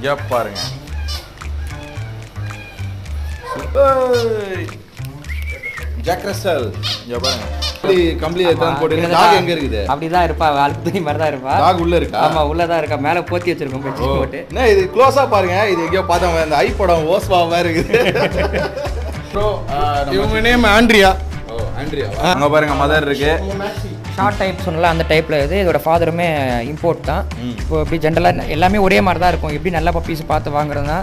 இங்க பாருங்க. Jack Russell இங்க பாருங்க. கம்பளி எல்லாம் போட்டு டாக் எங்க இருக்குது? அப்படிதான் இருப்பா. வாழ்க்கை துணி மாதிரி தான் இருப்பா. டாக் உள்ள இருக்கா? ஆமா உள்ள தான் இருக்கா. மேல போத்தி வச்சிருக்கோம் பெட்ஷீட் போட்டு. என்ன இது க்ளோஸா பாருங்க. இது எங்கயோ பார்த்தா அந்த ஐ படம் ஓஸ்வா மாதிரி இருக்குது. ப்ரோ இவங்க நேம் ஆண்ட்ரியா. ஓ ஆண்ட்ரியா. அங்க பாருங்க மதர் இருக்கு. ஷார்ட் டைப் சொன்னல அந்த டைப்ல இது. இதோட ஃபாதருமே இம்போர்ட் தான். இப்போ இப்படி ஜென்ரலா எல்லாமே ஒரே மாதிரி தான் இருக்கும். எப்படி நல்ல பப்பீஸ் பார்த்து வாங்குறதுனா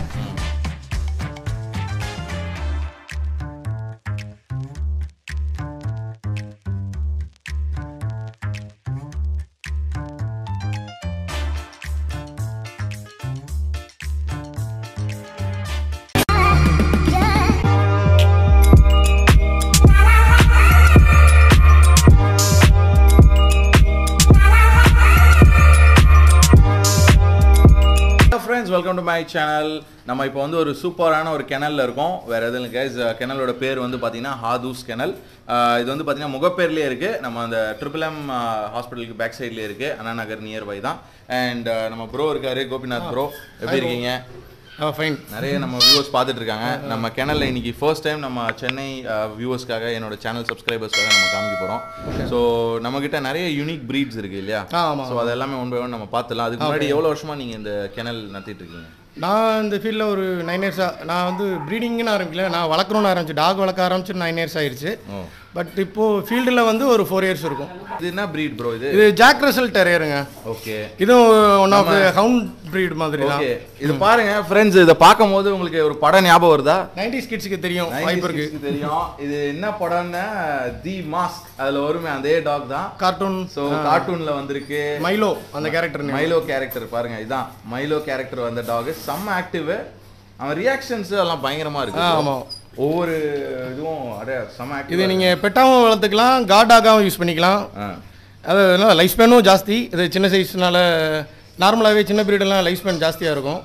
வெல்கம் டு மை சேனல். நம்ம இப்போ வந்து ஒரு சூப்பரான ஒரு கெனல்ல இருக்கோம். வேற எதுவும் இல்லை கைஸ். கெனலோட பேர் வந்து பார்த்தீங்கன்னா HAADU'S கெனல். இது வந்து பார்த்தீங்கன்னா முகப்பேர்லேயே இருக்குது. நம்ம அந்த MMM ஹாஸ்பிட்டலுக்கு பேக் சைட்லேயே இருக்குது. அண்ணா நகர் நியர்பை தான். அண்ட் நம்ம ப்ரோ இருக்காரு, கோபிநாத் ப்ரோ. எப்படி இருக்கீங்க? ஃபைன். நிறைய நம்ம வியூவர்ஸ் பார்த்துட்டு இருக்காங்க. நம்ம கெனல்ல இன்னைக்கு ஃபர்ஸ்ட் டைம் நம்ம சென்னை வியூவர்ஸ்க்காக என்னோட சேனல் சப்ஸ்கிரைபர்ஸ்க்காக நம்ம காமிக்க போகிறோம். ஸோ நம்மக்கிட்ட நிறைய யூனிக் ப்ரீட்ஸ் இருக்குது இல்லையா? ஸோ அது எல்லாமே ஒன் பை ஒன் நம்ம பார்த்துலாம். அதுக்கு முன்னாடி எவ்வளோ வருஷமாக நீங்கள் இந்த கெனல் நடத்திட்டு இருக்கீங்க? நான் இந்த ஃபீல்டில் ஒரு 9 இயர்ஸாக நான் வந்து ப்ரீடிங்னு ஆரம்பிக்கல. நான் வளர்க்கணும்னு ஆரம்பிச்சு டாக் வளர்க்க ஆரம்பிச்சு 9 இயர்ஸ் ஆயிடுச்சு. பட் இப்போது ஃபீல்டில் வந்து ஒரு 4 இயர்ஸ் இருக்கும். இது என்ன ப்ரீட் ப்ரோ? இது ஜாக் ரசல் டெரியருங்க. ஓகே. இதுவும் ஒன் ஆஃப் ஹவுண்ட் ப்ரீட் மாதிரி தான். இது பாருங்க ஃப்ரெண்ட்ஸ், இதை பார்க்கும் போது உங்களுக்கு ஒரு படம் ஞாபகம் வருதா? 90s கிட்ஸுக்கு தெரியும், வைப்பருக்கு தெரியும். இது என்ன படம்னா தி மாஸ்க். அதில் வருமே அதே டாக் தான். கார்ட்டூன். ஸோ கார்ட்டூனில் வந்திருக்கு மைலோ அந்த கேரக்டர். மைலோ கேரக்டர் பாருங்க. இதான் மைலோ கேரக்டர் வந்த டாக். செம்ம ஆக்டிவ். அவன் ரியாக்ஷன்ஸ் எல்லாம் பயங்கரமா இருக்கு. ஆமாம், ஒவ்வொரு இதுவும் அடே செம்ம ஆக்டிவ். இது நீங்கள் பெட்டாகவும் வளர்த்துக்கலாம், கார்டாகவும் யூஸ் பண்ணிக்கலாம். அது லைஃப் ஸ்பேனும் ஜாஸ்தி. இது சின்ன சைஸ்னால நார்மலாகவே சின்ன பீரியடெல்லாம் லைஃப் ஸ்பேன் ஜாஸ்தியாக இருக்கும்.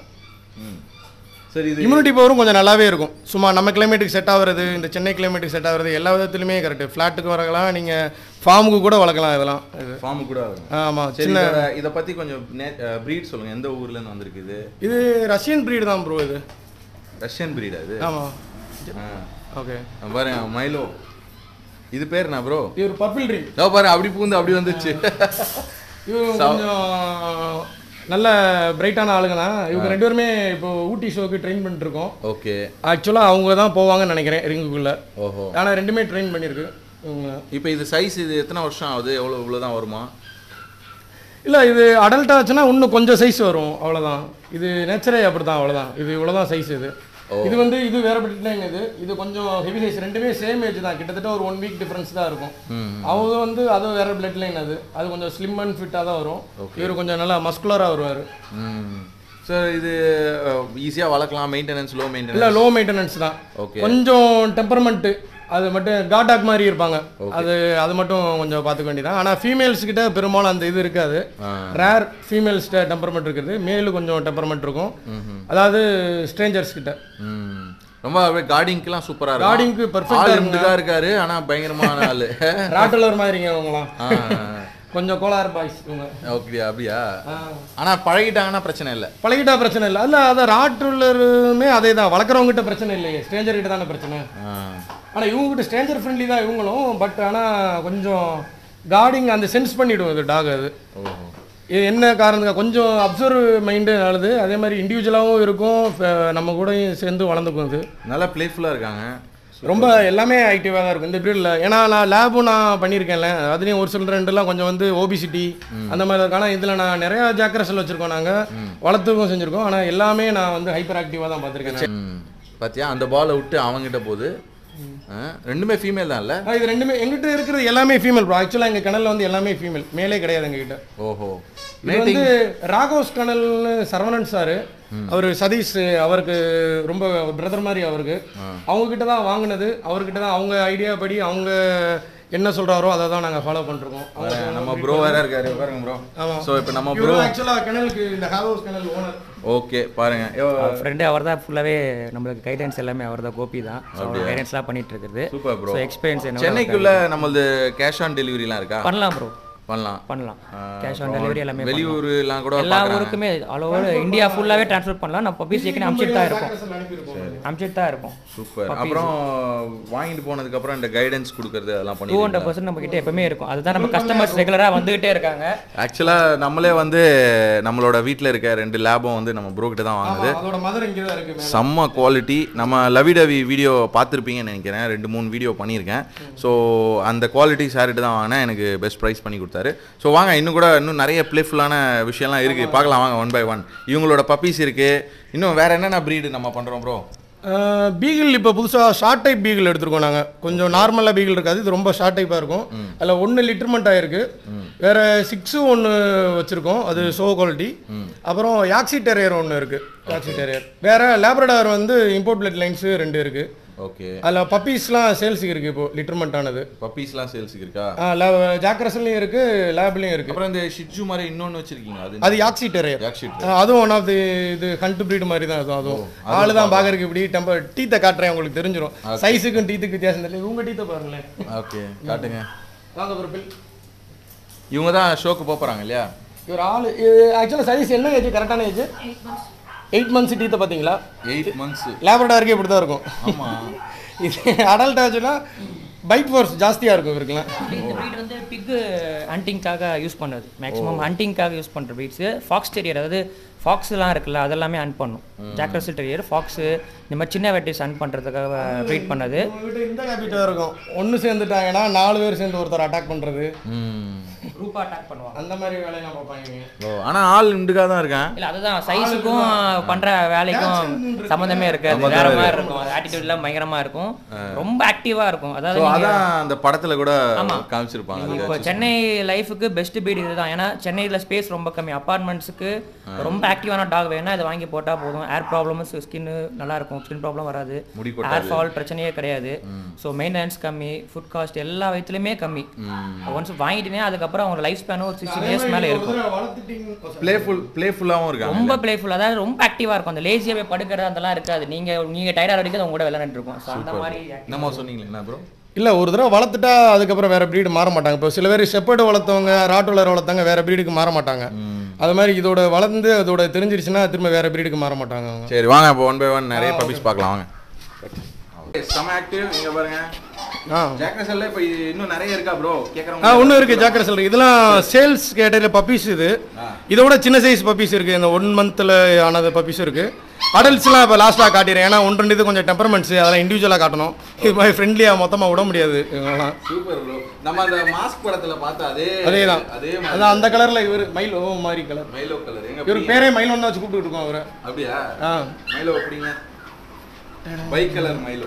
சரி, இது இம்யூனிட்டி பவரும் கொஞ்சம் நல்லாவே இருக்கும். சும்மா நம்ம கிளைமேட்டுக்கு செட் ஆகிறது, இந்த சென்னை கிளைமேட்டுக்கு செட் ஆகிறது எல்லா விதத்துலையுமே கரெக்டு. ஃப்ளாட்டுக்கு வளர்க்கலாம், நீங்கள் ஃபார்முக்கு கூட வளர்க்கலாம். இதெல்லாம் இது ஃபார்முக்கு கூட வளர்க்கலாம். ஆமாம். சின்ன இதை பற்றி கொஞ்சம் ப்ரீட் சொல்லுங்கள். எந்த ஊர்லேருந்து வந்திருக்கு இது? இது ரஷ்யன் ப்ரீடு தான் ப்ரோ. இது ரஷ்யன் ப்ரீடா இது? ஆமாம். ஓகே பாருங்க மைலோ. இது பேர் என்ன ப்ரோ? இது ஒரு பர்பிள் ரிங். பாரு அப்படி பூந்து அப்படி வந்துச்சு. இது கொஞ்சம் நல்ல பிரைட்டான ஆளுங்க தான். இவங்க 2 பேருமே இப்போ ஊட்டி ஷோக்கு ட்ரெயின் பண்ணிட்டு இருக்கோம். ஓகே. ஆக்சுவலாக அவங்க தான் போவாங்கன்னு நினைக்கிறேன் ரிங்குக்குள்ள. ஓஹோ. ஆனால் 2மே ட்ரெயின் பண்ணியிருக்கு இவங்க. இப்போ இது சைஸ் இது எத்தனை வருஷம் ஆகுது? இவ்வளோ தான் வருமா? இல்லை, இது அடல்ட் ஆச்சுன்னா இன்னும் கொஞ்சம் சைஸ் வரும், அவ்வளோதான். இது நேச்சரே அப்படி தான், அவ்வளோதான். இது இவ்வளோதான் சைஸ். இது வந்து இது வேற பிட்லைன். இது கொஞ்சம் ஹெவி சைஸ். 2மே சேம் ஏஜ் தான். கிட்டத்தட்ட ஒரு 1 வீக் டிஃபரன்ஸ் தான் இருக்கும். அவங்க வந்து அது வேற பிளட் லைன். அது கொஞ்சம் ஸ்லிம் அண்ட் ஃபிட்டாக தான் வரும். இவர் கொஞ்சம் நல்லா மஸ்குலராக வருவார். சார் இது ஈஸியாக வளர்க்கலாம். Maintenance low maintenance? இல்லை, லோ மெயின்டெனன்ஸ் தான். ஓகே. கொஞ்சம் டெம்பர்மெண்ட்டு அது மட்டும் காட்டாக் மாதிரி இருப்பாங்க. அது மட்டும் கொஞ்சம் பார்த்துக்க வேண்டியதான். ஆனால் ஃபீமேல்ஸ் கிட்ட பெரும்பாலும் அந்த இது இருக்காது. ரேர் ஃபீமேல்ஸ்கிட்ட டெம்பர்மெண்ட் இருக்குது. மேலு கொஞ்சம் டெம்பர்மெண்ட் இருக்கும். அதாவது ஸ்ட்ரேஞ்சர்ஸ் கிட்ட ரொம்ப கார்டிங்க்குலாம் சூப்பராக இருக்கும். கார்டிங்க்கு பர்ஃபெக்டாக இருக்காரு. ஆனால் பயங்கரமான ஆள். ராட்டலர் மாதிரிங்க அவங்களாம். கொஞ்சம் கோளாறு பாய்ஸ் இவங்க. ஓகே. அப்படியா? ஆனால் பழகிட்டாங்கன்னா பிரச்சனை இல்லை. பழகிட்டா பிரச்சனை இல்லை. அல்ல அதை ராட்டுலருமே அதே தான். வளர்க்குறவங்ககிட்ட பிரச்சனை இல்லையே, ஸ்ட்ரேஞ்சர் கிட்ட தானே பிரச்சனை. ஆனால் இவங்ககிட்ட ஸ்ட்ரேஞ்சர் ஃப்ரெண்ட்லி தான் இவங்களும். பட் ஆனால் கொஞ்சம் கார்டிங் அந்த சென்ஸ் பண்ணிவிடும் இது டாக். அது என்ன காரணத்துக்கு கொஞ்சம் அப்சர்வ் மைண்டு நல்லது. அதே மாதிரி இண்டிவிஜுவலாகவும் இருக்கும். நம்ம கூட சேர்ந்து வளர்ந்துக்கும். இது நல்லா ப்ளேஃபுல்லாக இருக்காங்க. ரொம்ப எல்லாமே ஆக்டிவாக தான் இருக்கும் இந்த பீரியடில். ஏன்னா நான் லேபும் நான் பண்ணியிருக்கேன்ல. அதுலேயும் ஒரு சில ரெண்டுலாம் கொஞ்சம் வந்து ஓபிசிட்டி அந்த மாதிரி இருக்கு. ஆனால் இதில் நான் நிறையா ஜாக் ரசல் வச்சுருக்கோம். நாங்கள் வளர்த்துக்கும் செஞ்சுருக்கோம். ஆனால் எல்லாமே நான் வந்து ஹைப்பர் ஆக்டிவாக தான் பார்த்துருக்கேன். பார்த்தியா அந்த பாலை விட்டு அவங்ககிட்ட போகுது. 2மே ஃபீமேல் தான் இல்லை? இது 2மே எங்கிட்ட இருக்கிறது எல்லாமே ஃபீமேல் ப்ரோ. ஆக்சுவலாக எங்கள் கனலில் வந்து எல்லாமே ஃபீமேல், மேலே கிடையாது எங்ககிட்ட. ஓஹோ. இது வந்து ராகோஸ் கனல்னு சரவணன் சார், அவர் சதீஷ், அவருக்கு ரொம்ப பிரதர் மாதிரி. அவருக்கு அவங்ககிட்ட தான் வாங்கினது. அவர்கிட்ட தான் அவங்க ஐடியா படி அவங்க என்ன சொல்றாரோ அதை தான் நாங்கள் ஃபாலோ பண்ணிருக்கோம். நம்ம ப்ரோ வேற இருக்காரு பாருங்க ப்ரோ. ஆமாம். ஸோ இப்போ நம்ம ப்ரோ ஆக்சுவலாக கனலுக்கு இந்த ஹாதூஸ் கனல் ஓனர். ஓகே பாருங்க. ஃப்ரெண்டு அவர் தான். ஃபுல்லாகவே நம்மளுக்கு கைடன்ஸ் எல்லாமே அவர் தான். கோபி தான் கைடன்ஸ்லாம் பண்ணிட்டு இருக்குது. Super bro. எக்ஸ்பீரியன்ஸ் என்ன? சென்னைக்குள்ள நம்மளது கேஷ் ஆன் டெலிவரிலாம் இருக்கா? பண்ணலாம் ப்ரோ. பண்ணலாம் கேஷ் ஆன் டெலிவரி எல்லாமே வெளியூர்லாம் கூட எல்லா ஊருக்குமே ஆல் ஓவர் இந்தியா ஃபுல்லாவே ட்ரான்ஸ்ஃபர் பண்ணலாம் நம்ம பப்பீஸ் ஏற்கனவே அனுப்பிச்சிட்டு தான் இருக்கும் சூப்பர் அப்புறம் வாங்கிட்டு போனதுக்கு அப்புறம் இந்த கைடன்ஸ் கொடுக்கறது அதெல்லாம் பண்ணி 200% நம்ம கிட்ட எப்பவுமே இருக்கும் அதுதான் நம்ம கஸ்டமர்ஸ் ரெகுலரா வந்துகிட்டே இருக்காங்க ஆக்சுவலா நம்மளே வந்து நம்மளோட வீட்டில் இருக்க 2 லேபும் வந்து நம்ம ப்ரோ கிட்ட தான் வாங்குது அதோட மதர் இங்கே தான் இருக்கு செம்ம குவாலிட்டி நம்ம லவிடவி வீடியோ பார்த்துருப்பீங்கன்னு நினைக்கிறேன் 2-3 வீடியோ பண்ணியிருக்கேன் ஸோ அந்த குவாலிட்டி சார்ட்டு தான் வாங்கினேன் எனக்கு பெஸ்ட் ப்ரைஸ் பண்ணி கொடுத்தாரு ஸோ வாங்க இன்னும் நிறைய பிளேஃபுல்லான விஷயம்லாம் இருக்குது பார்க்கலாம் வாங்க 1 by 1 இவங்களோட பப்பீஸ் இருக்குது இன்னும் வேறு என்னென்ன ப்ரீடு நம்ம பண்ணுறோம் ப்ரோ பீகிள் இப்போ புதுசாக ஷார்ட் டைப் பீகிள் எடுத்துருக்கோம் நாங்கள் கொஞ்சம் நார்மலாக பீகிள் இருக்காது இது ரொம்ப ஷார்ட் டைப்பாக இருக்கும் அதில் 1 லிட்டர்மெண்ட் ஆயிருக்கு வேற 6 ஒன்று வச்சுருக்கோம் அது ஷோ குவாலிட்டி அப்புறம் யாக்ஸி டெரியர் ஒன்று இருக்குது யாக்ஸி டெரியர் வேற லேப்ரடார் வந்து இம்போர்ட் பிளட் லைன்ஸு 2 இருக்குது ஓகே அதில் பப்பீஸ்லாம் சேல்ஸுக்கு இருக்குது இப்போ லிட்டர்மெண்ட் ஆனது பப்பீஸ்லாம் சேல்ஸுக்கு இருக்கா ஜாக்ரஸ்லையும் இருக்குது லேப்லையும் இருக்குது அப்புறம் இந்த ஷிட்ஜு மாதிரி இன்னொன்று வச்சிருக்கீங்க அது யாக்ஸி டெரியர் அதுவும் ஒன் ஆஃப் தி இது ஹண்ட் ப்ரீட் மாதிரி தான் அதுவும் ஆளு தான் பார்க்கறதுக்கு இப்படி டெம்பர் டீத்தை காட்டுறேன் உங்களுக்கு தெரிஞ்சிடும் சைஸுக்கும் டீத்துக்கு வித்தியாசம் தெரியல இவங்க டீத்தை பாருங்களேன் ஓகே காட்டுங்க வாங்க பர்பிள் இவங்க தான் ஷோக்கு போகிறாங்க இல்லையா இவர் ஆள் ஆக்சுவலாக சைஸ் என்ன ஏஜ் கரெக்டான ஏஜ் 8 months டீத்தை பார்த்தீங்களா 8 months லேப்ரடாருக்கு இப்படி தான் இருக்கும் ஆமாம் இது அடல்ட் ஆச்சுன்னா பைட் ஃபோர்ஸ் ஜாஸ்தியாக இருக்கும் இவருக்குலாம் இந்த ப்ரீட் வந்து பிக் ஹண்டிங்காக யூஸ் பண்ணுறது மேக்ஸிமம் ஹண்டிங்காக யூஸ் பண்ணுற ப்ரீட்ஸு ஃபாக்ஸ் டெரியர் அதாவது ஃபாக்ஸ்லாம் இருக்குல்ல அதெல்லாமே அன் பண்ணும் ஜாக் டெரியர் ஃபாக்ஸு இந்த மாதிரி சின்ன வெட்டிஸ் அன் பண்ணுறதுக்காக ப்ரீட் பண்ணது இந்த ஹேபிட்டாக இருக்கும் ஒன்று சேர்ந்துட்டாங்கன்னா 4 பேர் சேர்ந்து ஒருத்தர் அட்டாக் பண்ணுறது குரூப்பாக அட்டாக் பண்ணுவாங்க அந்த மாதிரி வேலையெல்லாம் பார்ப்பாங்க ஆனால் ஆள் இண்டுக்காக தான் இருக்கேன் இல்லை அதுதான் சைஸுக்கும் பண்ணுற வேலைக்கும் சம்மந்தமே இருக்காது வேற மாதிரி இருக்கும் அது ஆட்டிடியூட்லாம் பயங்கரமாக இருக்கும் ரொம்ப ஆக்டிவாக இருக்கும் அதாவது அதான் அந்த படத்தில் கூட காமிச்சிருப்பாங்க இப்போ சென்னை லைஃபுக்கு பெஸ்ட் பீட் இதுதான் ஏன்னா சென்னையில் ஸ்பேஸ் ரொம்ப கம்மி அப்பார்ட்மெண்ட்ஸுக்கு ரொம்ப ஆக்டிவான டாக் வேணா இதை வாங்கி போட்டால் போதும் ஏர் ப்ராப்ளம்ஸ் ஸ்கின்னு நல்லா இருக்கும் ஸ்கின் ப்ராப்ளம் வராது ஏர் ஃபால் பிரச்சனையே கிடையாது ஸோ மெயின்டெனன்ஸ் கம்மி ஃபுட் காஸ்ட் எல்லா விதத்துலையுமே கம்மி ஒன்ஸ் வாங்கிட்டீங்க அதுக்கப்புறம் அவங்க லைஃப் ஸ்பேனும் ஒரு 16 years மேலே இருக்கும் பிளேஃபுல்லாகவும் இருக்கும் ரொம்ப பிளேஃபுல் அதாவது ரொம்ப ஆக்டிவாக இருக்கும் அந்த லேசியாகவே படுக்கிறது அதெல்லாம் இருக்காது நீங்கள் டயர்டாக வரைக்கும் அவங்க கூட விளையாண்டுட்டு இருக்கோம் ஸோ அந்த மாதிரி நம்ம சொன்னீங்களா ப்ரோ இல்லை ஒரு தடவை வளர்த்துட்டா அதுக்கப்புறம் வேறு ப்ரீடு மாற மாட்டாங்க இப்போ சில பேர் ஷெப்பர்டு வளர்த்தவங்க ராட்வைலர் வளர்த்தவங்க வேறு ப்ரீடுக்கு மாற மாட்டாங்க அது மாதிரி இதோட வளர்ந்து அதோட தெரிஞ்சிருச்சுன்னா திரும்ப வேறு ப்ரீடுக்கு மாற மாட்டாங்க சரி வாங்க இப்போ 1 by 1 நிறைய பப்பீஸ் பார்க்கலாம் வாங்க செம ஆக்டிவ் இங்கே பாருங்க ஜாக்ரஸல்ல இப்போ இன்னும் நிறைய இருக்கா ப்ரோ கேக்குறவங்க ஒன்றும் இருக்குது ஜாக்ரஸல் இதெல்லாம் சேல்ஸ் கேட்டகரியில் பப்பீஸ் இதோட சின்ன சைஸ் பப்பீஸ் இருக்குது இந்த 1 monthல ஆனது பப்பீஸ் இருக்குது அடல்ட்ஸ்லாம் இப்போ லாஸ்ட்டாக காட்டிடுறேன் ஏன்னா 1-2 இது கொஞ்சம் டெம்பர்மெண்ட்ஸ் அதெல்லாம் இண்டிவிஜுவலாக காட்டணும் இது மாதிரி ஃப்ரெண்ட்லியாக மொத்தமாக விட முடியாது இவங்கெல்லாம் சூப்பர் ப்ரோ நம்ம அந்த மாஸ்க் படத்தில் பார்த்தா அதேதான் அதான் அந்த கலரில் இவர் மைலோ மாதிரி கலர் மைலோ கலர் இவர் பேரே மைலோன்னு தான் வச்சு கூப்பிட்டு இருக்கோம் அவரை அப்படியா மைலோ அப்படிங்க பைக் கலர் மைலோ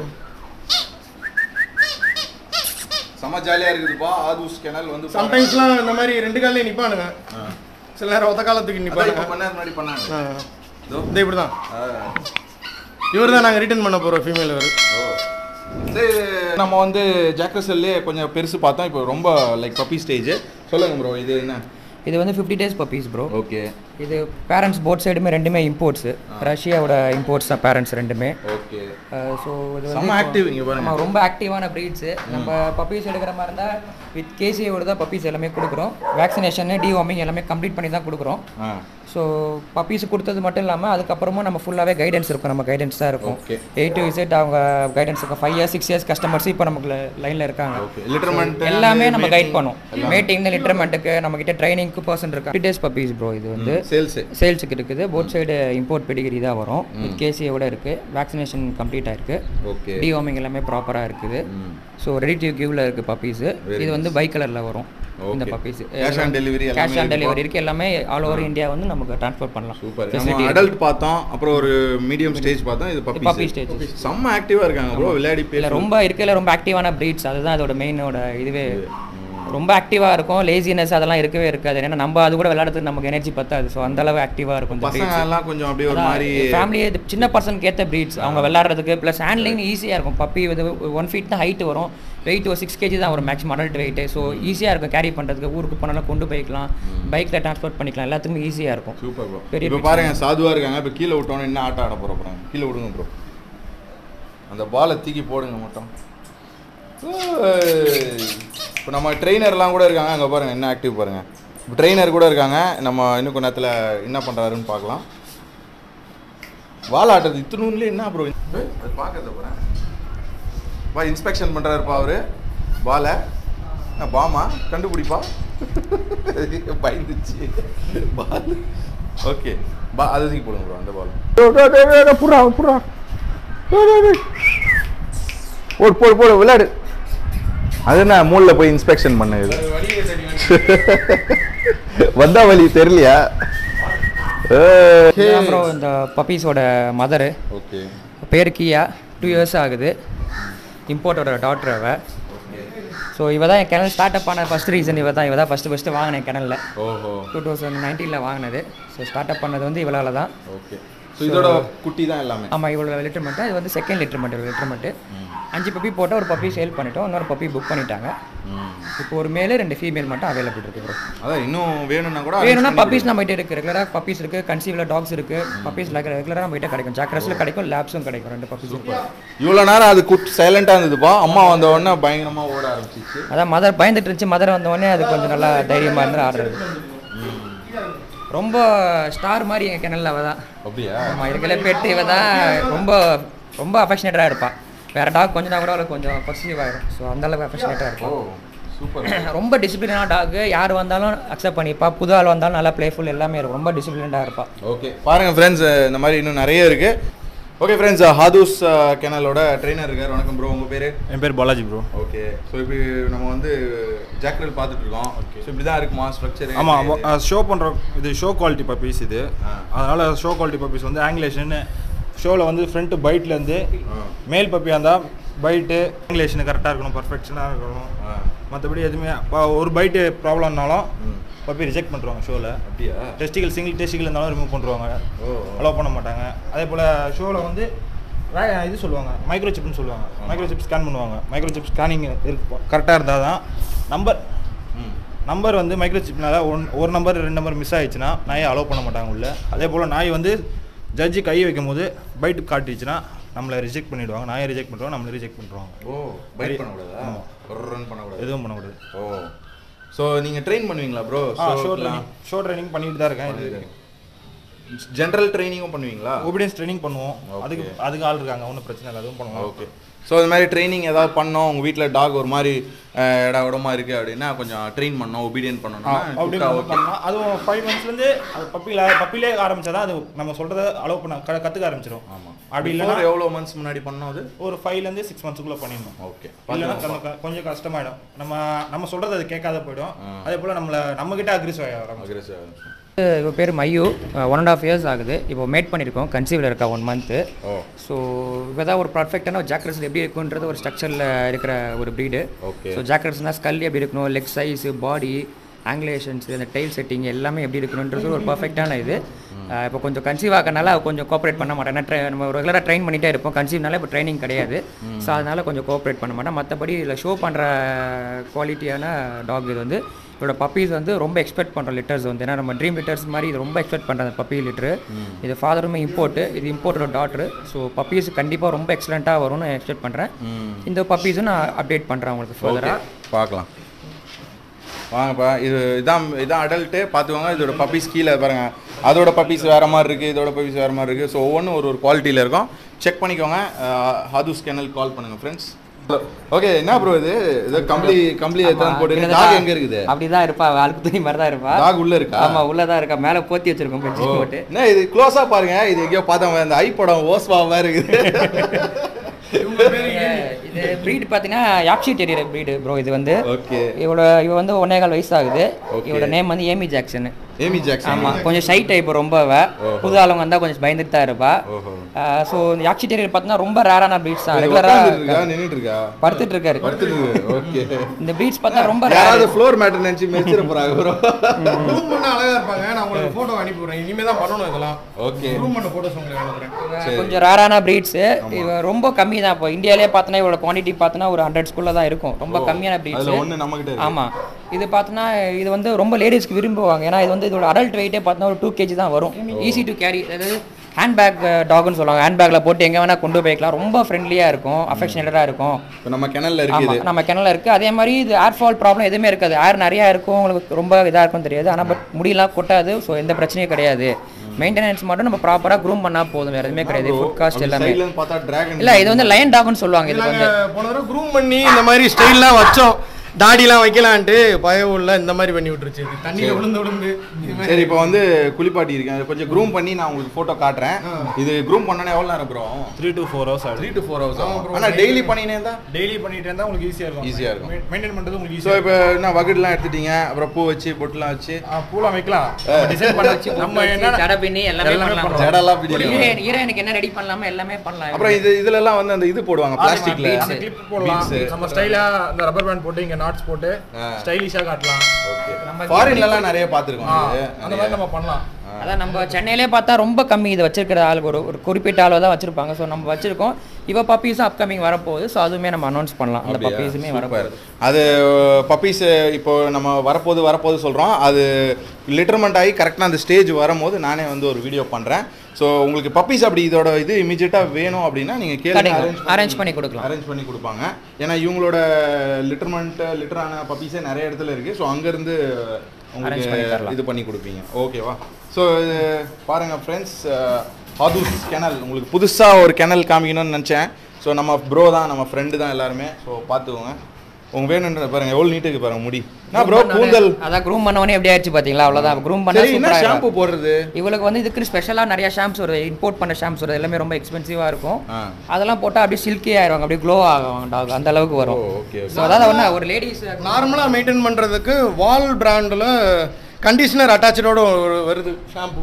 செம ஜாலியாக இருக்குதுப்பா HAADU'S கென்னல் வந்து சம்டைம்ஸ்லாம் இந்த மாதிரி 2 காலையே நிற்பானுங்க சில நேரம் ஒத்த காலத்துக்கு நிற்பானுங்க முன்னாடி பண்ணாங்க இந்த இப்படி தான் இவர் தான் நாங்கள் ரிட்டர்ன் பண்ண போகிறோம் ஃபீமேல் இவர் நம்ம வந்து ஜாக்ரஸல்லே கொஞ்சம் பெருசு பார்த்தோம் இப்போ ரொம்ப லைக் பப்பி ஸ்டேஜ் சொல்லுங்க ப்ரோ இது என்ன இது வந்து 50 days பப்பீஸ் ப்ரோ ஓகே இது பேரண்ட்ஸ் போத் சைடுமே ரெண்டுமே இம்போர்ட்ஸ் ரஷ்யாவோட இம்போர்ட்ஸ் தான் பேரண்ட்ஸ் ரெண்டுமே ஓகே ஸோ இது செம்ம ஆக்டிவ் இங்கே பாருங்க ரொம்ப ஆக்டிவான ப்ரீட்ஸு நம்ம பப்பீஸ் எடுக்கிற மாதிரி இருந்தால் வித் கேசியோட தான் பப்பீஸ் எல்லாமே கொடுக்குறோம் வேக்சினேஷன் டிவார்மிங் எல்லாமே கம்ப்ளீட் பண்ணி தான் கொடுக்குறோம் ஸோ பப்பீஸ் கொடுத்தது மட்டும் இல்லாமல் அதுக்கப்புறமா நம்ம ஃபுல்லாகவே கைடன்ஸ் இருக்கும் நம்ம கைடன்ஸ் தான் இருக்கும் A to Z அவங்க கைடன்ஸ் இருக்கும் 5 years 6 years கஸ்டமர்ஸ் இப்போ நமக்கு லைனில் இருக்காங்க எல்லாமே நம்ம கைட் பண்ணுவோம் மேட்டிங் லிட்டர்மெண்ட்டுக்கு நம்மக்கிட்ட ட்ரைனிங்க்கு பர்சன் இருக்கு 50 days பப்பீஸ் ப்ரோ இது வந்து சேல்ஸுக்கு இருக்குது போத் சைடு இம்போர்ட் பெடிகிரி தான் வரும் வித் கேசியோட இருக்குது வேக்சினேஷன் கம்ப்ளீட் ஆயிருக்கு டிவார்மிங் எல்லாமே ப்ராப்பராக இருக்குது ஸோ ரெடி டு கிவ்ல இருக்குது பப்பீஸு இது வந்து பை கலரில் வரும் இந்த பப்பீஸ் கேஷ் ஆன் டெலிவரி இருக்கு எல்லாமே ஆல் ஓவர் இந்தியா வந்து நமக்கு ட்ரான்ஸ்ஃபர் பண்ணலாம் சூப்பர் நம்ம அடல்ட் பார்த்தோம் அப்புறம் ஒரு மீடியம் ஸ்டேஜ் பார்த்தோம் இது பப்பி ஸ்டேஜ் செம்ம ஆக்டிவா இருக்காங்க ப்ரோ விளையாடி பேச ரொம்ப இருக்கல ரொம்ப ஆக்டிவான பிரீட்ஸ் அதுதான் அதோட மெயினோட இதுவே ரொம்ப ஆக்டிவாக இருக்கும் லேசினஸ் அதெல்லாம் இருக்கவே இருக்காது ஏன்னா நம்ம அது கூட விளையாடுறதுக்கு நமக்கு எனர்ஜி பத்தாது ஸோ அந்த அளவு ஆக்டிவாக இருக்கும் பசங்கெல்லாம் கொஞ்சம் அப்படியே ஒரு மாதிரி ஃபேமிலியே சின்ன பர்சனுக்கு ஏற்ற பிரீட்ஸ் அவங்க விளையாடுறதுக்கு ப்ளஸ் ஹேண்ட்லிங் ஈஸியாக இருக்கும் பப்பி வந்து 1 feet தான் ஹைட்டு வரும் வெயிட் ஒரு 6 kg தான் ஒரு மேக்ஸிமம் அடல்ட் வெயிட்டு ஸோ ஈஸியாக இருக்கும் கேரி பண்ணுறதுக்கு ஊருக்கு போனாலும் கொண்டு போய்க்கலாம் பைக்கில் டிரான்ஸ்போர்ட் பண்ணிக்கலாம் எல்லாத்துக்குமே ஈஸியாக இருக்கும் சூப்பர் ப்ரோ பெரிய இப்போ பாருங்க சாதுவாக இருக்காங்க இப்போ கீழே விட்டோன்னு என்ன ஆட்டம் ஆட போகிறோம் கீழே விடுங்க ப்ரோ அந்த பாலை தூக்கி போடுங்க மட்டும் இப்போ நம்ம ட்ரெயினர்லாம் கூட இருக்காங்க, அங்கே பாருங்கள் என்ன ஆக்டிவ் பாருங்கள். இப்போ ட்ரெயினர் கூட இருக்காங்க, நம்ம இன்னும் கொஞ்ச நேரத்தில் என்ன பண்ணுறாருன்னு பார்க்கலாம். வால் ஆட்டுறது இத்தனூன்லேயே என்ன ப்ரோ அது பார்க்கறத போகிறேன். வா இன்ஸ்பெக்ஷன் பண்ணுறாருப்பா அவர் பாலை. பாமா கண்டுபிடிப்பா பயந்துச்சு பால். ஓகே அதுக்கு போடுங்க ப்ரோ அந்த பால். புறா புறா போடு போடு விளையாடு. அது என்ன மூலில் போய் இன்ஸ்பெக்ஷன் பண்ணது வந்தா வழி தெரியலையா? அப்புறம் இந்த பப்பீஸோட மதரு. ஓகே. பேர் கியா, 2 years ஆகுது. இம்போர்ட்டோட டாக்டர் அவ. ஸோ இவ தான் என் கிணல் ஸ்டார்ட் அப் ஆன ஃபஸ்ட் ரீசன். இவ தான் ஃபஸ்ட்டு வாங்கினேன் கிணலில். 2019 வாங்கினது. ஸோ ஸ்டார்ட் அப் பண்ணது வந்து இவளால தான். ஓகே. ஸோ இதோட குட்டி தான் எல்லாமே. ஆமாம், இவ்வளோ லிட்டர்மெண்ட்டு. இது வந்து செகண்ட் லிட்டர்மெண்ட்டு. 5 பப்பி போட்டால் ஒரு பப்பி சேல் பண்ணிட்டோம், இன்னொரு பப்பி புக் பண்ணிட்டாங்க. இப்போ ஒரு மேலே 2 ஃபீமேல் மட்டும் அவைலபிள் இருக்குது ப்ரோ. அதான் இன்னும் வேணும்னா பப்பீஸ் நம்மகிட்ட இருக்குது. ரெகுலராக பப்பீஸ் இருக்குது, கன்சீவில் டாக்ஸ் இருக்குது. பப்பீஸ் ரெகுலராக நம்மகிட்ட கிடைக்கும். ஜாக்ரஸில் கிடைக்கும், லேப்ஸும் கிடைக்கும். 2 பப்பீஸ். இவ்வளோ நேரம் அது சைலண்டாக இருந்ததுப்பா. அம்மா வந்த உடனே பயங்கரமாக ஓட ஆரம்பிச்சிச்சு. அதான் மதர் பயந்துட்டு இருந்துச்சு. மதர் வந்த உடனே அது கொஞ்சம் நல்லா தைரியமாக இருந்து ஆடுறது. ரொம்ப ஸ்டார் மாதிரி எங்கள் கிணல்ல அவள் தான். அப்படியா? ஆமாம், இருக்கிற பெட்டு இவ தான். ரொம்ப ரொம்ப அஃபெக்ஷனேட்டாக இருப்பாள். வேறு டாக் கொஞ்சம் தான் கூட அவளுக்கு கொஞ்சம் பொசிட்டிவ் ஆகிடும். ஸோ அந்தளவுக்கு அஃபெக்ஷனேட்டாக இருக்கும். சூப்பர். ரொம்ப டிசிப்ளினான டாக். யார் வந்தாலும் அக்செப்ட் பண்ணிப்பா. புது ஆள் வந்தாலும் நல்லா ப்ளேஃபுல் எல்லாமே இருக்கும். ரொம்ப டிசிப்ளினாக இருப்பாள். ஓகே பாருங்கள் ஃப்ரெண்ட்ஸ், இந்த மாதிரி இன்னும் நிறைய இருக்குது. ஓகே ஃப்ரெண்ட்ஸ், ஹாதுஸ் கெனலோட ட்ரெயினர் இருக்கார். வணக்கம் ப்ரோ, உங்கள் பேர்? என் பேர் பாலாஜி ப்ரோ. ஓகே. ஸோ இப்படி நம்ம வந்து ஜாக்ரல் பார்த்துட்டு இருக்கோம். ஓகே. ஸோ இப்படி தான் இருக்குமா ஸ்ட்ரக்சர்? ஆமாம், ஷோ பண்ணுறோம். இது ஷோ குவாலிட்டி பப்பீஸ் இது. அதனால் ஷோ குவாலிட்டி பப்பீஸ் வந்து ஆங்கிலேஷன் ஷோவில் வந்து ஃப்ரண்ட்டு பைட்லேருந்து மேல் பப்பியாக இருந்தால் பைட்டு ஆங்கிலேஷனு கரெக்டாக இருக்கணும், பர்ஃபெக்ஷனாக இருக்கணும். மற்றபடி எதுவுமே ஒரு பைட்டு ப்ராப்ளம்னாலும் பப்பி ரிஜெக்ட் பண்ணுறாங்க ஷோவில். அப்படியா? டெஸ்டிகல் சிங்கிள் டெஸ்டிகல் இருந்தாலும் ரிமூவ் பண்ணுறாங்க, அலோவ் பண்ண மாட்டாங்க. அதே போல் ஷோவில் வந்து இது சொல்லுவாங்க, மைக்ரோ சிப்னு சொல்லுவாங்க. மைக்ரோ சிப் ஸ்கேன் பண்ணுவாங்க. மைக்ரோ சிப் ஸ்கேனிங் இருக்கு கரெக்டாக இருந்தால் தான் நம்பர் வந்து மைக்ரோ சிப்னால ஒரு நம்பர் 2 நம்பர் மிஸ் ஆகிடுச்சுன்னா நாயை அலோவ் பண்ண மாட்டாங்க உள்ள. அதே போல் நாய் வந்து ஜட்ஜி கை வைக்கும் போது பைட்டு காட்டிடுச்சுன்னா நம்மளை ரிஜெக்ட் பண்ணிவிடுவாங்க. நாயை ரிஜெக்ட் பண்ணுறோம், நம்மளை ரிஜெக்ட் பண்ணுறாங்க. பைட் பண்ணக்கூடாதா? ரன் பண்ணக்கூடாது, எதுவும் பண்ணக்கூடாது. ஸோ நீங்கள் ட்ரெயின் பண்ணுவீங்களா ப்ரோ? ஷோ ட்ரைனிங் பண்ணிட்டு தான் இருக்கேன். ஜென்ரல் ட்ரைனிங்கும் பண்ணுவீங்களா? ஒபீடியன்ஸ் ட்ரைனிங் பண்ணுவோம். அதுக்கு ஆள் இருக்காங்க, ஒன்றும் பிரச்சனை இல்லை, அதுவும் பண்ணுவோம். ஓகே. ஸோ இது மாதிரி ட்ரைனிங் ஏதாவது பண்ணோம், உங்கள் வீட்டில் டாக் ஒரு மாதிரி இடமா இருக்குது அப்படின்னா கொஞ்சம் ட்ரெயின் பண்ணோம், ஒபீடியன்ட் பண்ணணும் அப்படின்னா அதுவும் 5 monthsலேருந்து அது பப்பிலே ஆரம்பிச்சாதான் அது நம்ம சொல்கிறத அலோவ் பண்ண கற்றுக்க ஆரம்பிச்சிடும். ஆமாம். அப்படி இல்லைன்னா எவ்வளோ மந்த்ஸ் முன்னாடி பண்ணோம்? அது ஒரு 5லேருந்து 6 monthsக்குள்ளே பண்ணிடணும். ஓகே. இல்லைன்னா கொஞ்சம் கஷ்டமாயிடும். நம்ம சொல்கிறது அது கேட்காத போயிடும். அதே போல் நம்மகிட்ட அக்ரெசிவ் ஆகும். இப்போ பேர் மையூ, 1.5 years ஆகுது. இப்போ மேட் பண்ணியிருக்கோம், கன்சீவில் இருக்கா 1 month. ஸோ இப்போ தான் ஒரு பர்ஃபெக்டான ஜாக்ரஸ் எப்படி இருக்குன்றது ஒரு ஸ்ட்ரக்சரில் இருக்கிற ஒரு ப்ரீடு. ஸோ ஜாக்ரஸ்னால் ஸ்கல் எப்படி இருக்கணும், லெக் சைஸு, பாடி ஆங்குலேஷன்ஸ், அந்த டெயில் செட்டிங் எல்லாமே எப்படி இருக்கணுன்றது ஒரு பர்ஃபெக்டான இது. இப்போ கொஞ்சம் கன்சீவ் ஆகிறனால கொஞ்சம் கோஆப்ரேட் பண்ண மாட்டேன். நம்ம ரெகுலராக ட்ரெயின் பண்ணிகிட்டே இருப்போம். கன்சீவ்னால இப்போ ட்ரைனிங் கிடையாது. ஸோ அதனால் கொஞ்சம் கோஆப்ரேட் பண்ண மாட்டேன். மற்றபடி இதில் ஷோ பண்ணுற குவாலிட்டியான டாக் இது வந்து. இதோட பப்பீஸ் வந்து ரொம்ப எக்ஸ்பெக்ட் பண்ணுற லிட்டர்ஸ் வந்து, ஏன்னா நம்ம ட்ரீம் லிட்டர்ஸ் மாதிரி இது ரொம்ப எக்ஸ்பெக்ட் பண்ணுற பப்பி லிட்டரு. இது ஃபாதருமே இம்போர்ட்டு, இது இம்போர்ட்டோட டாக்டரு. ஸோ பப்பீஸ் கண்டிப்பாக ரொம்ப எக்ஸலண்ட்டாக வரும்னு எக்ஸ்பெக்ட் பண்ணுறேன். இந்த பப்பீஸும் நான் அப்டேட் பண்ணுறேன் உங்களுக்கு ஃபர்தராக. பார்க்கலாம் வாங்கப்பா. இதான் அடல்ட்டு பார்த்துக்கோங்க. இதோட பப்பீஸ் கீழே பாருங்கள், அதோட பப்பீஸ் வேறு மாதிரி இருக்குது, இதோட பப்பீஸ் வேறு மாதிரி இருக்குது. ஸோ ஒவ்வொன்றும் ஒரு குவாலிட்டியில் இருக்கும். செக் பண்ணிக்கோங்க. ஹாதுஸ் கென்னல் கால் பண்ணுங்கள் ஃப்ரெண்ட்ஸ். ஓகே. என்ன ப்ரோ இது கம்பளி எத்தனை போட்டு டாக் எங்க இருக்குது? அப்படிதான் இருப்பா, ஆளுக்கு துணி மாதிரி தான் இருப்பா. டாக் உள்ள இருக்கா? ஆமா, உள்ளதான் இருக்கா. மேல போத்தி வச்சிருக்கோம் பெட்ஷீட் போட்டு. என்ன இது க்ளோஸா பாருங்க. இது எங்கேயோ பார்த்தா அந்த ஐ படம் ஓஸ்வாவா இருக்குது. இது பிரீட் பார்த்தீங்கன்னா யாக்ஷியர் டெரியர் பிரீடு ப்ரோ. இது வந்து ஓகே. இவ வந்து 1.25 வயசு ஆகுது. இவரோட நேம் வந்து ஏமி ஜாக்சன். Amy Jackson. ஆமா, கொஞ்சம் ஷை டைப். ரொம்ப புது ஆளுங்க வந்தா கொஞ்சம் பயந்துட்டு தான் இருப்பா. ஸோ யாக்ஷியர் டெரியர் பார்த்தீங்கன்னா ரொம்ப ரேரான பிரீட்ஸ் தான். ரெகுலராக நின்றுட்டு இருக்கா, படுத்துட்டு இருக்காரு. ஓகே. இந்த பிரீட்ஸ் பார்த்தா ரொம்ப யாராவது ஃப்ளோர் மேட்டர் நினைச்சு மெச்சிர போறாங்க ப்ரோ. ரூம் பண்ண அழகா இருப்பாங்க. நான் உங்களுக்கு போட்டோ அனுப்பி விடுறேன். இனிமே தான் பண்ணணும் இதெல்லாம். ஓகே. ரூம் பண்ண போட்டோஸ் உங்களுக்கு அனுப்புறேன். கொஞ்சம் ரேரான பிரீட்ஸ். இவ ரொம்ப கம்மி தான். இப்போ இந்தியாவிலே பார்த்தனா இவரோட குவான்டிட்டி பார்த்தனா ஒரு 100 ஸ்கூல்ல தான் இருக்கும். ரொம்ப கம்மியான பிரீட்ஸ். ஒன்று நம்மகிட்ட இருக்கு. ஆமா, இது பார்த்தனா இது வந்து ரொம்ப லேடிஸ்க்கு விரும்புவாங்க. ஏன்னா இது வந்து இதோட அடல்ட் வெயிட்டே பார்த்தனா ஒரு 2 kg தான் வரும். Easy to carry. அதாவது ஹேண்ட்பேக் டாக்னு சொல்லுவாங்க. ஹேண்ட்பேக்கில் போட்டு எங்கே வேணால் கொண்டு போய்க்கலாம். ரொம்ப ஃப்ரெண்ட்லியாக இருக்கும், அஃபெக்ஷனேட்டடாக இருக்கும். இப்போ நம்ம கிணல்ல இருக்குது, நம்ம கிணல்ல இருக்குது. அதே மாதிரி இது ஏர் ஃபால் ப்ராப்ளம் எதுவுமே இருக்காது. ஏர் நிறையா இருக்கும், உங்களுக்கு ரொம்ப இதாக இருக்கும்னு தெரியாது. ஆனால் பட் முடியெல்லாம் கொட்டாது. ஸோ எந்த பிரச்சனையும் கிடையாது. மெயின்டெனன்ஸ் மட்டும் நம்ம ப்ராப்பராக க்ரூம் பண்ணால் போதும், வேறு எதுவுமே கிடையாது. ஃபுட் காஸ்ட் எல்லாமே இல்லை. இது வந்து லைன் டாக்னு சொல்லுவாங்க. இது வந்து போன தடவை க்ரூம் பண்ணி இந்த மாதிரி ஸ்டைல்லாம் வச்சோம், தாடிலாம் வைக்கலான்ட்டு பயம் இல்லை, இந்த மாதிரி பண்ணி விட்டுருச்சு. தண்ணியில் விழுந்து சரி. இப்போ வந்து குளிப்பாட்டி இருக்கேன், கொஞ்சம் க்ரூம் பண்ணி நான் உங்களுக்கு ஃபோட்டோ காட்டுறேன். இது க்ரூம் பண்ணனே எவ்வளோ நேரம் ப்ரோ? 3 to 4 hours ஆகும். 3 to 4 hours ஆகும். ஆனால் டெய்லி பண்ணினே இருந்தால் டெய்லி பண்ணிட்டு இருந்தால் உங்களுக்கு ஈஸியாக இருக்கும். மெயின்டைன் பண்ணுறது உங்களுக்கு ஸோ இப்போ என்ன வகுடுலாம் எடுத்துட்டீங்க, அப்புறம் பூ வச்சு பொட்டுலாம் வச்சு பூலாம் வைக்கலாம், டிசைன் பண்ண வச்சு நம்ம என்ன ஜடை பின்னி எல்லாமே பண்ணலாம். ஜடெல்லாம் பிடிக்கும். ஹீரோயினுக்கு என்ன ரெடி பண்ணலாமோ எல்லாமே பண்ணலாம். அப்புறம் இதுலலாம் வந்து அந்த இது போடுவாங்க, பிளாஸ்டிக்ல கிளிப் போடலாம். நம்ம ஸ்டைலா அந்த ரப்பர் பேண்ட் போட்டு இங்க நாட்ஸ் போட்டு ஸ்டைலிஷா காட்டலாம். ஓகே. ஃபாரின்லலாம் நிறைய பார்த்திருக்கோம், அந்த மாதிரி நம்ம பண்ணலாம். அதான் நம்ம சென்னையிலே பார்த்தா ரொம்ப கம்மி இது வச்சிருக்கிற ஆளுக்கு ஒரு குறிப்பிட்ட அளவு தான் வச்சிருப்பாங்க. ஸோ நம்ம வச்சிருக்கோம். இப்போ பப்பீஸும் அப்கமிங் வரப்போகுது. ஸோ அதுவுமே நம்ம அனௌன்ஸ் பண்ணலாம். அந்த பப்பீஸுமே வரப்போகுது. அது பப்பீஸ் இப்போ நம்ம வரப்போகுது சொல்கிறோம். அது லிட்டர்மெண்ட் ஆகி கரெக்டாக அந்த ஸ்டேஜ் வரும்போது நானே வந்து ஒரு வீடியோ பண்ணுறேன். ஸோ உங்களுக்கு பப்பீஸ் அப்படி இதோட இது இமீடியட்டாக வேணும் அப்படின்னா நீங்கள் கேளுங்க, அரேஞ்ச் பண்ணி கொடுக்கலாம். அரேஞ்ச் பண்ணி கொடுப்பாங்க. ஏன்னா இவங்களோட லிட்டரான பப்பீஸே நிறைய இடத்துல இருக்குது. ஸோ அங்கேருந்து உங்களுக்கு இது பண்ணி கொடுப்பீங்க. ஓகேவா? ஸோ இது பாருங்கள் ஃப்ரெண்ட்ஸ், ஹாதுஸ் கெனல் உங்களுக்கு புதுசாக ஒரு கெனல் காமிக்கணும்னு நினச்சேன். ஸோ நம்ம ப்ரோ தான், நம்ம ஃப்ரெண்டு தான் எல்லாருமே. ஸோ பார்த்துக்கோங்க. உங்க வேணும்ன்ற பாருங்க எவ்வளவு நீட்டா இருக்கு பாருங்க முடி. நான் ப்ரோ கூந்தல் அத க்ரூம் பண்ணவனே எப்படி ஆயிடுச்சு பாத்தீங்களா? அவ்வளவுதான். க்ரூம் பண்ணா சூப்பரா ஷாம்பு போடுறது. இவளுக்கு வந்து இதுக்கு ஸ்பெஷலா நிறைய ஷாம்புஸ் வருது, இம்போர்ட் பண்ண ஷாம்புஸ் வருது. எல்லாமே ரொம்ப எக்ஸ்பென்சிவா இருக்கும். அதெல்லாம் போட்டா அப்படியே சில்கி ஆயிடுவாங்க, அப்படியே க்ளோ ஆகும் டாக், அந்த அளவுக்கு வரும். ஓகே. சோ அதாவது ஒரு லேடிஸ் நார்மலா மெயின்டைன் பண்றதுக்கு வால் பிராண்ட்ல கண்டிஷனர் அட்டாச்சோட வருது ஷாம்பு.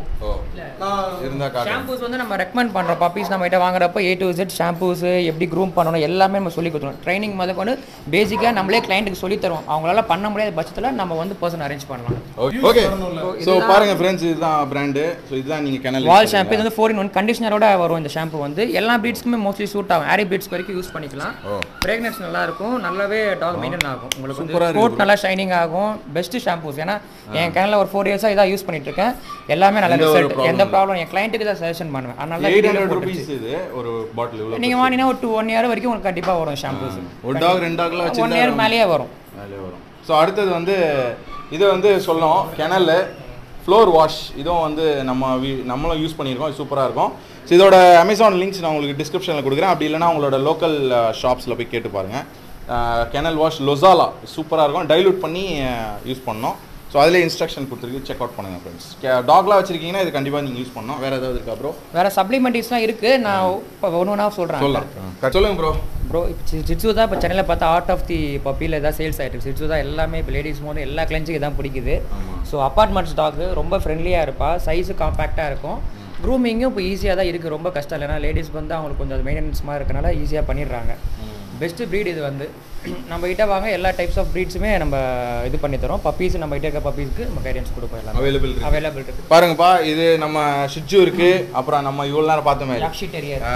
ஷாம்பூஸ் வந்து நம்ம ரெக்கமெண்ட் பண்ணுறோம். பப்பீஸ் நம்ம கிட்ட வாங்குறப்போ A to Z ஷாம்பூஸ் எப்படி க்ரூம் பண்ணணும் எல்லாமே நம்ம சொல்லி கொடுத்துருவோம். ட்ரைனிங் முதல் கொண்டு பேசிக்காக நம்மளே கிளைண்ட்டுக்கு சொல்லி தருவோம். அவங்களால பண்ண முடியாத பட்சத்தில் நம்ம வந்து பர்சன் அரேஞ்ச் பண்ணலாம். ஓகே. ஸோ பாருங்க ஃப்ரெண்ட்ஸ், இதுதான் பிராண்டு. ஸோ இதுதான் நீங்கள் கெனல் வால் ஷாம்பு. இது வந்து 4-in-1 கண்டிஷனரோட வரும். இந்த ஷாம்பு வந்து எல்லா ப்ரீட்ஸ்க்குமே மோஸ்ட்லி சூட் ஆகும். ஆரி ப்ரீட்ஸ் வரைக்கும் யூஸ் பண்ணிக்கலாம். ஃப்ரேக்னன்ஸ் நல்லா இருக்கும், நல்லாவே டாக் மெயின்டைன் ஆகும். உங்களுக்கு வந்து கோட் நல்லா ஷைனிங் ஆகும். Best shampoos. ஏன்னா என் கேனில் ஒரு 4 years இதாக யூஸ் பண்ணிட்டு இருக்கேன். எல்லாமே நல்ல ரிசல்ட், எந்த ப்ராப்ளம் என் கிளைண்ட்டுக்கு தான் சஜஷன் பண்ணுவேன். அதனால 800 rupees இது ஒரு பாட்டில். இவ்வளவு நீங்க வாங்கினா ஒரு 1 year வரைக்கும் உங்களுக்கு கண்டிப்பா வரும் ஷாம்பூஸ். ஒரு டாக் 2 டாக்ல வச்சு 1 year மேலேயே வரும். ஸோ அடுத்தது வந்து இது வந்து சொல்லணும் கெனல் ஃப்ளோர் வாஷ். இதுவும் வந்து நம்மளும் யூஸ் பண்ணியிருக்கோம். இது சூப்பராக இருக்கும். ஸோ இதோட அமேசான் லிங்க்ஸ் நான் உங்களுக்கு டிஸ்கிரிப்ஷனில் கொடுக்குறேன். அப்படி இல்லைனா உங்களோட லோக்கல் ஷாப்ஸில் போய் கேட்டு பாருங்கள். கெனல் வாஷ் லொசாலா சூப்பராக இருக்கும். டைலூட் பண்ணி யூஸ் பண்ணோம். ஸோ அதில் இன்ஸ்ட்ரக்ஷன் கொடுத்துருக்கு, செக் அவுட் பண்ணுங்கள் ஃப்ரெண்ட்ஸ். டாக்லாம் வச்சிருக்கீங்கன்னா இது கண்டிப்பாக நீங்கள் யூஸ் பண்ணணும். வேறு ஏதாவது இருக்கா ப்ரோ? வேறு சப்ளிமெண்ட்ஸ்லாம் இருக்குது. நான் இப்போ ஒன்று சொல்கிறேன். சொல்லுங்கள் ப்ரோ. இப்போ சிட்சு தான் இப்போ சென்னையில் பார்த்தா ஆர்ட் ஆஃப் தி பப்பியில் தான் சேல்ஸ் ஆகிட்டு. சிட்சு தான் எல்லாமே இப்போ லேடிஸ் போது எல்லா கிளைண்ட்ஸுக்கு தான் பிடிக்குது. ஸோ அப்பார்ட்மெண்ட்ஸ் டாக் ரொம்ப ஃப்ரெண்ட்லியாக இருப்பா, சைஸு காம்பேக்டாக இருக்கும். க்ரூமிங்கும் இப்போ ஈஸியாக தான் இருக்குது, ரொம்ப கஷ்டம் இல்லை. ஏன்னா லேடிஸ்க்கு வந்து அவங்களுக்கு கொஞ்சம் அது மெயின்டெனன்ஸ் மாதிரி இருக்கனால ஈஸியாக பண்ணிடுறாங்க. பெஸ்ட்டு ப்ரீட் இது வந்து. நம்ம கிட்ட வாங்க எல்லா டைப்ஸ் ஆஃப் ப்ரீட்ஸுமே நம்ம இது பண்ணி தரோம். பப்பீஸ் நம்ம கிட்ட இருக்க பப்பீஸ்க்கு நம்ம கைடன்ஸ் கொடுப்போம். எல்லாம் அவைலபிள் இருக்கு. பாருங்கப்பா, இது நம்ம ஷிட்ஜு இருக்கு. அப்புறம் நம்ம இவ்வளோ நேரம் பார்த்தோமே யாக்ஷி டெரியர்.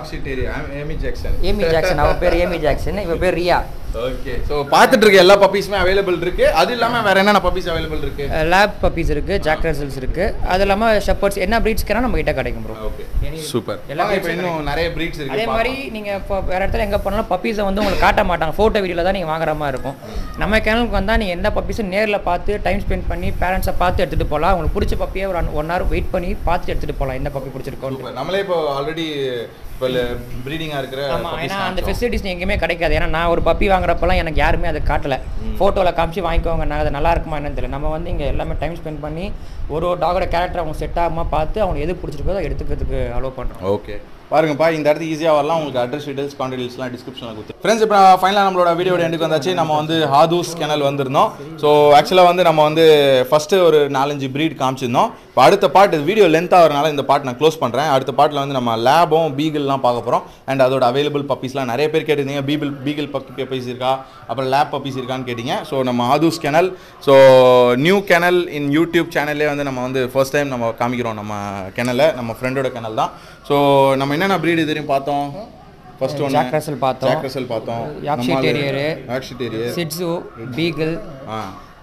ஏமி ஜாக்சன் அவ பேர் ஏமி ஜாக்சன், இவ பேர் ரியா. ஓகே. ஸோ பார்த்துட்டு இருக்க எல்லா பப்பீஸுமே அவைலபிள் இருக்கு. அது இல்லாமல் வேற என்னென்ன பப்பீஸ் அவைலபிள் இருக்கு? லேப் பப்பீஸ் இருக்கு, ஜாக் ரசல்ஸ் இருக்கு. அது இல்லாமல் ஷெப்பர்ட்ஸ் என்ன ப்ரீட்ஸ் கேனா நம்ம கிட்ட கிடைக்கும் ப்ரோ. Okay super. எல்லாமே இப்போ இன்னும் நிறைய ப்ரீட்ஸ் இருக்கு. அதே மாதிரி நீங்க இப்போ வேற இடத்துல எங்க போனாலும் பப்பீஸை வந்து உங்களுக்கு காட்ட மாட்டாங்க, ஃபோட்டோ வீடியோல தான் நீங்க வாங்குற மாதிரி இருக்கும். நம்ம சேனலுக்கு வந்தா நீங்க எந்த பப்பீஸும் நேரில் பார்த்து டைம் ஸ்பெண்ட் பண்ணி பேரண்ட்ஸை பார்த்து எடுத்துட்டு போகலாம். உங்களுக்கு பிடிச்ச பப்பியை ஒரு 1 hour வெயிட் பண்ணி பார்த்து எடுத்துட்டு போகலாம். எந்த பப்பி பிடிச்சிருக்கோம். நம்மளே இப்போ ஆல்ரெடி இப்போ ப்ரீடிங்காக இருக்கிற. ஆமாம், ஏன்னா அந்த ஃபெசிலிட்டிஸ் எங்கேயுமே கிடைக்காது. ஏன்னா நான் ஒரு பப்பி வாங்குறப்பெல்லாம் எனக்கு யாருமே அதை காட்டலை. ஃபோட்டோவில் காமிச்சு வாங்கிக்கோங்க, நான் அது நல்லா இருக்குமா என்னன்னு தெரியல. நம்ம வந்து இங்கே எல்லாமே டைம் ஸ்பெண்ட் பண்ணி ஒரு டாகோட கேரக்டர் அவங்க செட் ஆகாமல் பார்த்து அவங்க எது பிடிச்சிருக்கோ அதை எடுத்துக்கிறதுக்கு அலோவ் பண்ணுறோம். ஓகே பாருங்கப்பா, இந்த இடத்துக்கு ஈஸியாக வரலாம். உங்களுக்கு அட்ரஸ் டீடைல்ஸ், கான்டாக்ட் டீடைல்ஸ்லாம் டிஸ்கிரிப்ஷனில் கொடுத்து. ஃப்ரெண்ட்ஸ், இப்போ ஃபைனலாக நம்மளோட வீடியோட எண்டுக்கு வந்தாச்சு. நம்ம வந்து ஹாதுஸ் கெனல் வந்திருந்தோம். ஸோ ஆக்சுவலாக வந்து நம்ம வந்து ஃபஸ்ட்டு ஒரு 4-5 ப்ரீட் காமிச்சிருந்தோம். இப்போ அடுத்த பார்ட் வீடியோ லென்த்தாக வரனால இந்த பார்ட் நான் க்ளோஸ் பண்ணுறேன். அடுத்த பார்ட்டில் வந்து நம்ம லேபும் பீகிள்லாம் பார்க்க போகிறோம். அண்ட் அதோட அவைலபிள் பப்பீஸ்லாம் நிறைய பேர் கேட்டிருந்தீங்க. பீகிள் பப்பீஸ் இருக்கா, அப்புறம் லேப் பப்பீஸ் இருக்கான்னு கேட்டிங்க. ஸோ நம்ம ஹாதுஸ் kennel, so new kennel in YouTube சேனல்லே வந்து நம்ம வந்து ஃபர்ஸ்ட் டைம் நம்ம காமிக்கிறோம் நம்ம கெனலை. நம்ம ஃப்ரெண்டோட கெனல் தான். ஸோ நம்ம என்னென்ன ப்ரீட் தெரியும் பார்த்தோம். ஃபர்ஸ்ட் ஒன் ஜாக் ரசல் பார்த்தோம், யாக்ஷி டெரியர், சிட்சு, பீகிள்,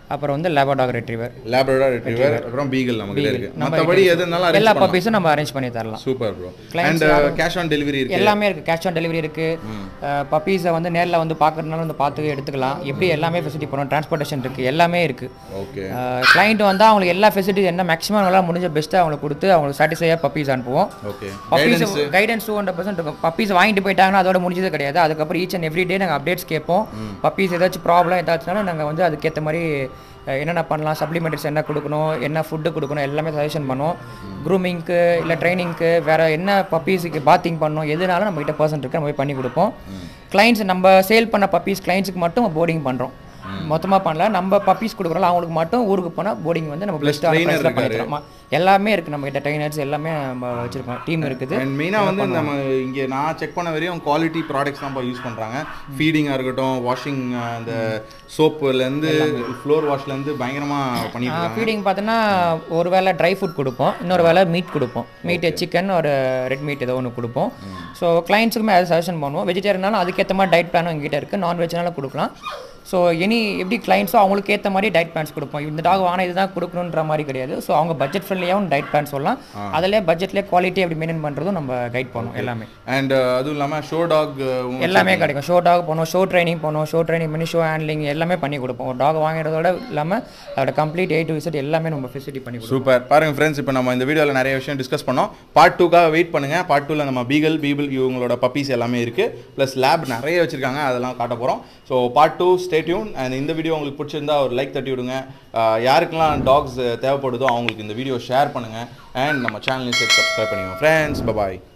அப்புறம் வந்து லேப்ரடார் ரெட்ரீவர் அப்புறம் பீகிள் நமக்கு இருக்கு. மத்தபடி எதுனாலும் அரேஞ்ச் எல்லா பப்பீஸும் நம்ம அரேஞ்ச் பண்ணி தரலாம். Super bro. And cash on delivery இருக்கு. எல்லாமே இருக்கு. கேஷ் ஆன் டெலிவரி இருக்கு. பப்பீஸை வந்து நேரில் வந்து பார்க்கறதுனால வந்து பார்த்து எடுத்துக்கலாம். எப்படி எல்லாமே ஃபெசிலிட்டி பண்ணுவோம். டிரான்ஸ்போர்ட்டேஷன் இருக்கு. எல்லாமே இருக்கு. ஓகே. கிளைண்ட் வந்தா அவங்களுக்கு எல்லா ஃபெசிலிட்டி என்ன மேக்ஸிமம் அவங்களால முடிஞ்ச பெஸ்ட்டாக அவங்களுக்கு கொடுத்து அவங்களுக்கு சாட்டிஸ்ஃபையாக பப்பீஸ் அனுப்புவோம். ஓகே. பப்பீஸ் கைடன்ஸ் 200% இருக்கும். பப்பீஸ் வாங்கிட்டு போயிட்டாங்கன்னா அதோட முடிஞ்சது கிடையாது. அதுக்கப்புறம் ஈச் அண்ட் எவ்ரி டே நாங்கள் அப்டேட்ஸ் கேட்போம். பப்பீஸ் ஏதாச்சும் ப்ராப்ளம் ஏதாச்சும்னாலும் நாங்கள் வந்து அதுக்கேற்ற மாதிரி என்னென்ன பண்ணலாம், சப்ளிமெண்ட்ஸ் என்ன கொடுக்கணும், என்ன ஃபுட்டு கொடுக்கணும் எல்லாமே சஜஷன் பண்ணுவோம். க்ரூமிங்க்கு இல்லை ட்ரைனிங்க்கு வேறு என்ன பப்பீஸுக்கு பாத்திங் பண்ணணும் எதுனாலும் நம்மகிட்ட பர்சன் இருக்கு, நம்ம போய் பண்ணி கொடுப்போம். கிளைண்ட்ஸ் நம்ம சேல் பண்ண பப்பீஸ் கிளைண்ட்ஸுக்கு மட்டும் போர்டிங் பண்ணுறோம். மொத்தமாக பண்ணல. நம்ம பப்பீஸ் கொடுக்குறோம் அவங்களுக்கு மட்டும் ஊருக்கு போனால் போர்டிங் வந்து நம்ம பெஸ்ட்டாக பண்ணிக்கலாம். எல்லாமே இருக்குது நம்மகிட்ட. ட்ரைனர்ஸ் எல்லாமே நம்ம வச்சுருக்கோம். டீம் இருக்குது. அண்ட் மெயினாக வந்து நம்ம இங்கே நான் செக் பண்ண வரையும் குவாலிட்டி ப்ராடக்ட்ஸ் தான் யூஸ் பண்ணுறாங்க. ஃபீடிங்காக இருக்கட்டும், வாஷிங், அந்த சோப்புலேருந்து ஃப்ளோர் வாஷ்லேருந்து பயங்கரமாக பண்ணிட்டு. ஃபீடிங் பார்த்தோன்னா ஒரு வேளை ட்ரை ஃபுட் கொடுப்போம், இன்னொரு வேளை மீட் கொடுப்போம். மீட்டு சிக்கன் ஒரு ரெட் மீட் ஏதோ ஒன்று கொடுப்போம். ஸோ கிளைண்ட்ஸுக்குமே அதை சஜஷன் பண்ணுவோம். வெஜிடேரியனாலும் அதுக்கேற்ற மாதிரி டயட் பிளானும் எங்கிட்ட இருக்குது. நான்வெஜ்னாலும் கொடுக்கலாம். ஸோ எப்படி கிளைண்ட்ஸோ அவங்களுக்கு ஏற்ற மாதிரி டயட் பிளான்ஸ் கொடுப்போம். இந்த டாக் வாங்கினா இதுதான் கொடுக்கணுன்ற மாதிரி கிடையாது. ஸோ அவங்க பட்ஜெட் ஃப்ரெண்ட்லியாகவும் டயட் பிளான் சொல்லலாம். அதிலே பட்ஜெட்லேயே குவாலிட்டி எப்படி மெயின்டைன் பண்ணுறதும் நம்ம கைட் பண்ணுவோம் எல்லாமே. அண்ட் அதுவும் இல்லாமல் ஷோ டாக் எல்லாமே கிடைக்கும். ஷோ டாக் போனோம், ஷோ ட்ரைனிங் போனோம், ஷோ ட்ரைனிங் பண்ணி ஷோ ஹேண்ட்லிங் எல்லாமே பண்ணி கொடுப்போம். ஒரு டாக் வாங்குறதோட இல்லாமல் அதோட கம்ப்ளீட் A to Z எல்லாமே நம்ம ஃபெசிலிட்டி பண்ணி கொடுப்போம். சூப்பர். பாருங்கள் ஃப்ரெண்ட்ஸ், இப்போ நம்ம இந்த வீடியோவில் நிறைய விஷயம் டிஸ்கஸ் பண்ணோம். பார்ட் 2க்காக வெயிட் பண்ணுங்கள். பார்ட் 2ல நம்ம பீகிள் இவங்களோட பப்பீஸ் எல்லாமே இருக்குது. ப்ளஸ் லேப் நிறைய வச்சுருக்காங்க, அதெல்லாம் காட்ட போகிறோம். So part 2 stay tune. And இந்த வீடியோ உங்களுக்கு பிடிச்சிருந்தா ஒரு லைக் தட்டி விடுங்க. யாருக்கெல்லாம் டாக்ஸ் தேவைப்படுதோ அவங்களுக்கு இந்த வீடியோ ஷேர் பண்ணுங்கள். அண்ட் நம்ம சேனலையும் சப்ஸ்கிரைப் பண்ணிக்கோங்க ஃப்ரெண்ட்ஸ். பாய்.